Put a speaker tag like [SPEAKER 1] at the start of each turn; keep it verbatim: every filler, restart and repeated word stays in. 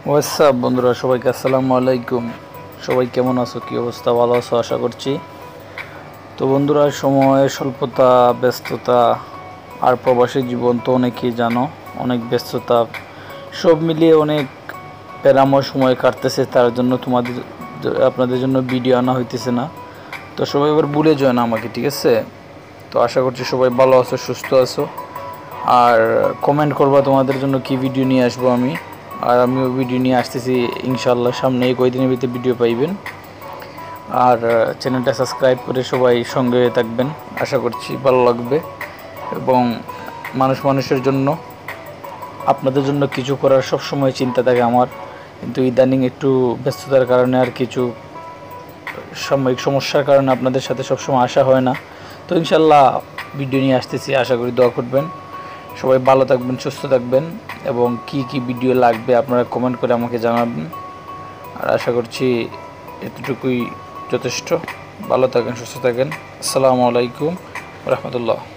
[SPEAKER 1] WhatsApp বন্ধুরা, সবাইকে আসসালামু আলাইকুম। সবাই কেমন আছো, কী অবস্থা? ভালো আছো আশা করছি। তো বন্ধুরা, সময় স্বল্পতা, ব্যস্ততা আর প্রবাসী জীবন তো অনেকেই জানো, অনেক ব্যস্ততা, সব মিলিয়ে অনেক প্যারাময় সময় কাটতেছে। তার জন্য তোমাদের আপনাদের জন্য ভিডিও আনা হইতেছে না। তো সবাই এবার ভুলে যায় না আমাকে, ঠিক আছে? তো আশা করছি সবাই ভালো আছো, সুস্থ আছো। আর কমেন্ট করবা তোমাদের জন্য কি ভিডিও নিয়ে আসবো আমি। আর আমিও ভিডিও নিয়ে আসতেছি ইনশাআল্লাহ, সামনে এই কয়েকদিনের ভিতরে ভিডিও পাইবেন। আর চ্যানেলটা সাবস্ক্রাইব করে সবাই সঙ্গে থাকবেন, আশা করছি ভালো লাগবে। এবং মানুষ মানুষের জন্য, আপনাদের জন্য কিছু করার সব সময় চিন্তা থাকে আমার, কিন্তু ইদানিং একটু ব্যস্ততার কারণে আর কিছু সাময়িক সমস্যার কারণে আপনাদের সাথে সবসময় আসা হয় না। তো ইনশাআল্লাহ ভিডিও নিয়ে আসতেছি, আশা করি দোয়া করবেন। সবাই ভালো থাকবেন, সুস্থ থাকবেন, এবং কি কি ভিডিও লাগবে আপনারা কমেন্ট করে আমাকে জানাবেন। আর আশা করছি এতটুকুই যথেষ্ট। ভালো থাকেন, সুস্থ থাকেন। আসসালামু আলাইকুম ওয়া রাহমাতুল্লাহ।